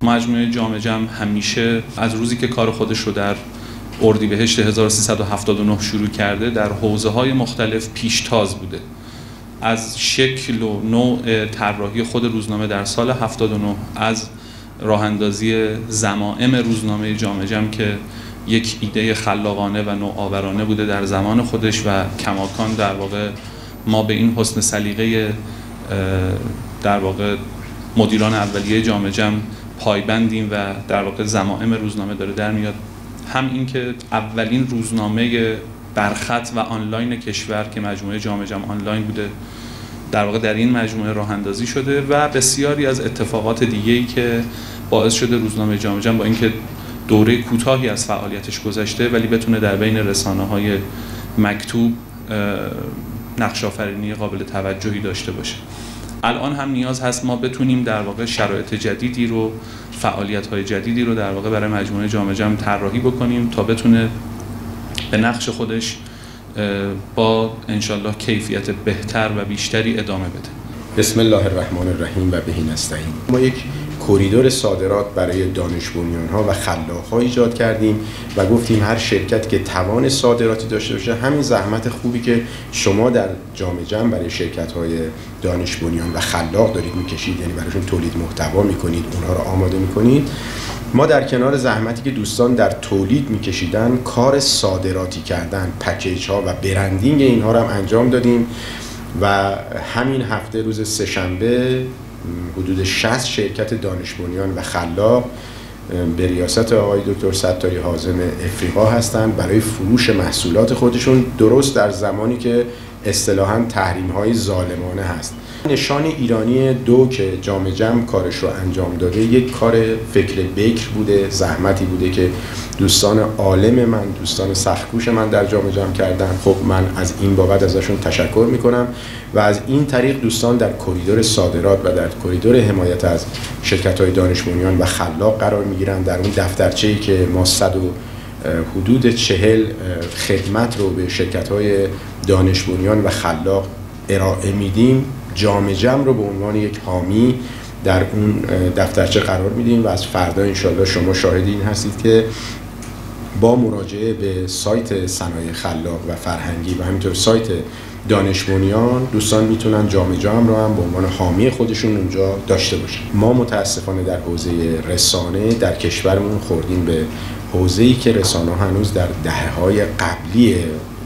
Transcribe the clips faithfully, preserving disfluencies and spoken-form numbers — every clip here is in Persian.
مجموعه جام جم همیشه از روزی که کار خودش رو در اردیبهشت هزار و سیصد و هفتاد و نه شروع کرده در حوزه‌های مختلف پیشتاز بوده. از شکل و نوع طراحی خود روزنامه در سال هفتاد و نه، از راه اندازی ضمائم روزنامه جام جم که یک ایده خلاقانه و نوآورانه بوده در زمان خودش و کماکان در واقع ما به این حسن سلیقه در واقع مدیران اولیه جام جم پایبندیم و در واقع ضمائم روزنامه داره در میاد. هم این که اولین روزنامه برخط و آنلاین کشور که مجموعه جام جم آنلاین بوده در واقع در این مجموعه راه اندازی شده و بسیاری از اتفاقات دیگه‌ای که باعث شده روزنامه جام جم با اینکه دوره کوتاهی از فعالیتش گذشته ولی بتونه در بین رسانه‌های مکتوب نقش آفرینی قابل توجهی داشته باشه. الان هم نیاز هست ما بتونیم در واقع شرایط جدیدی رو، فعالیت‌های جدیدی رو در واقع برای مجموعه جام جم طراحی بکنیم تا بتونه به نقش خودش با انشالله کیفیت بهتر و بیشتری ادامه بده. بسم الله الرحمن الرحیم و به نستعین. ما یک کوریدور صادرات برای دانش بنیان‌ها و خلاق‌ها ایجاد کردیم و گفتیم هر شرکت که توان صادراتی داشته باشه همین زحمت خوبی که شما در جام جم برای شرکت‌های دانش بنیان و خلاق دارید می‌کشید، یعنی براشون تولید محتوا می‌کنید، اونها رو آماده می‌کنید، ما در کنار زحمتی که دوستان در تولید می‌کشیدن کار صادراتی کردن، پکیج‌ها و برندینگ اینها رو هم انجام دادیم و همین هفته روز سه‌شنبه حدود شصت شرکت دانش بنیان و خلاق به ریاست آقای دکتر ستاری حازم افریقا هستند برای فروش محصولات خودشون درست در زمانی که اصطلاحاً تحریم‌های ظالمانه هست. نشان ایرانی دو که جام جم کارش رو انجام داده یک کار فکر بکر بوده، زحمتی بوده که دوستان عالم من، دوستان سخت‌کوش من در جام جم کردن. خب من از این بابت ازشون تشکر میکنم و از این طریق دوستان در کوریدور صادرات و در کوریدور حمایت از شرکت‌های دانش بنیان و خلاق قرار میگیرن. در اون دفترچه‌ای که ما صد و حدود چهل خدمت رو به شرکت‌های دانش بنیان و خلاق ارائه میدیم، جام جم رو به عنوان یک حامی در اون دفترچه قرار میدیم و از فردا انشالله شما شاهد این هستید که با مراجعه به سایت صنایع خلاق و فرهنگی و همینطور سایت دانش بنیان دوستان میتونن جام جم رو هم به عنوان حامی خودشون اونجا داشته باشن. ما متاسفانه در حوزه رسانه در کشورمون خوردیم به حوزه‌ای که رسانه هنوز در دهه‌های قبلی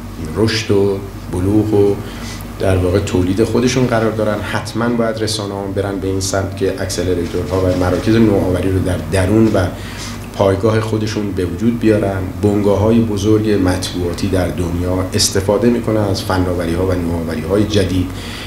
رشد و بلوغ و در واقع تولید خودشون قرار دارن. حتما باید رسانه‌ها برن به این سمت که اکسلراتورها و مراکز نوآوری رو در درون و پایگاه خودشون به وجود بیارن. بنگاه‌های بزرگ مطبوعاتی در دنیا استفاده میکنن از فناوری‌ها و نوآوری‌های جدید.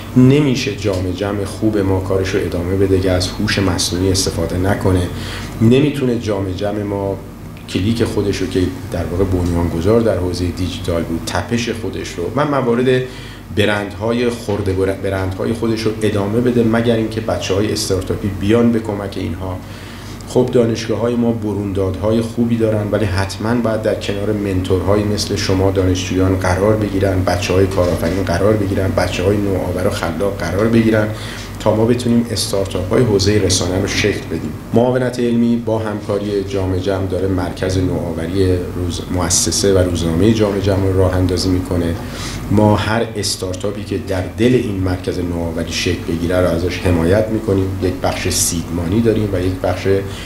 نمیشه جام جم خوب ما کارش رو ادامه بده که از هوش مصنوعی استفاده نکنه. نمیتونه جام جم ما کلیک خودش رو که در واقع بنیانگذار در حوزه دیجیتال بود، تپش خودش رو و موارد برندهای خورده برندهای خودش رو ادامه بده مگر اینکه بچه‌های استارتاپی بیان به کمک اینها. خب دانشگاه‌های ما بروندادهای خوبی دارن ولی حتما باید در کنار منتورهایی مثل شما دانشجویان قرار بگیرن، بچه‌های کارآفرین قرار بگیرن، بچه‌های نوآور و خلاق قرار بگیرن تا ما بتونیم استارتاپ‌های حوزه رسانه رو شکل بدیم. معاونت علمی با همکاری جام جم داره مرکز نوآوری روز مؤسسه و روزنامه جام جم رو راه اندازی میکنه. ما هر استارتاپی که در دل این مرکز نوآوری شکل بگیره رو ازش حمایت میکنیم. یک بخش سیدمانی داریم و یک بخش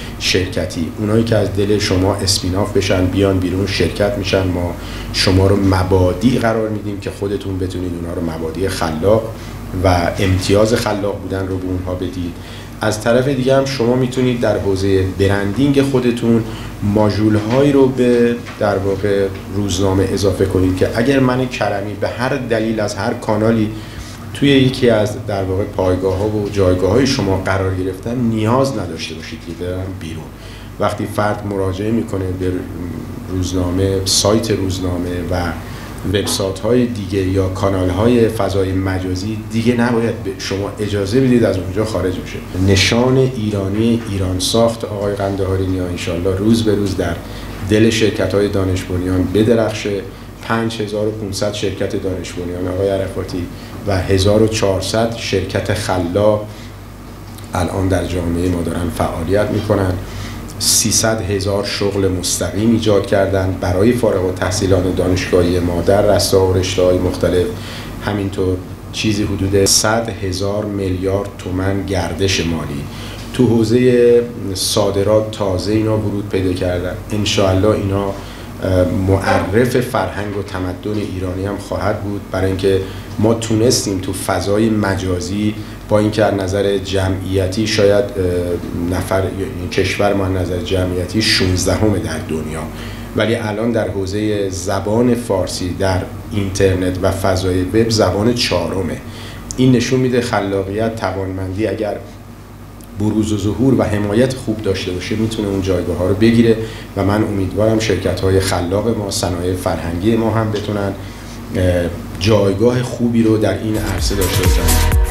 شرکتی. اونایی که از دل شما اسپیناف بشن بیان بیرون شرکت میشن، ما شما رو مبادی قرار میدیم که خودتون بتونید اونها رو مبادی خلاق و امتیاز خلاق بودن رو به اونها بدید. از طرف دیگه هم شما میتونید در حوزه برندینگ خودتون ماژول هایی رو به در واقع روزنامه اضافه کنید که اگر من کرمی به هر دلیل از هر کانالی توی یکی از در واقع پایگاه ها و جایگاه های شما قرار گرفتن نیاز نداشته باشید که برم بیرون. وقتی فرد مراجعه میکنه به روزنامه، سایت روزنامه و وبسایت های دیگه یا کانال های فضای مجازی دیگه نباید شما اجازه بدید از اونجا خارج بشه. نشان ایرانی ایران ساخت آقای قندهاری نیا انشالله روز به روز در دل شرکت های دانش بنیان بدرخشه. پنج هزار و پانصد شرکت دانش بنیان آقای عرفاتی و هزار و چهارصد شرکت خلاق الان در جامعه ما دارن فعالیت میکنن. سیصد هزار شغل مستقیم ایجاد کردن برای فارغ التحصیلان دانشگاهی ما در رستا و رشته‌های مختلف. همینطور چیزی حدود صد هزار میلیارد تومان گردش مالی تو حوزه صادرات تازه اینا ورود پیدا کردن. انشاءالله اینا معرف فرهنگ و تمدن ایرانی هم خواهد بود، برای اینکه ما تونستیم تو فضای مجازی با اینکه از نظر جمعیتی شاید نفر کشور ما از نظر جمعیتی شانزدهم در دنیا، ولی الان در حوزه زبان فارسی در اینترنت و فضای وب زبان چهارمه. این نشون میده خلاقیت، توانمندی اگر بروز و ظهور و حمایت خوب داشته باشه میتونه اون جایگاه ها رو بگیره و من امیدوارم شرکت های خلاق ما، صنایع فرهنگی ما هم بتونن جایگاه خوبی رو در این عرصه داشته باشن.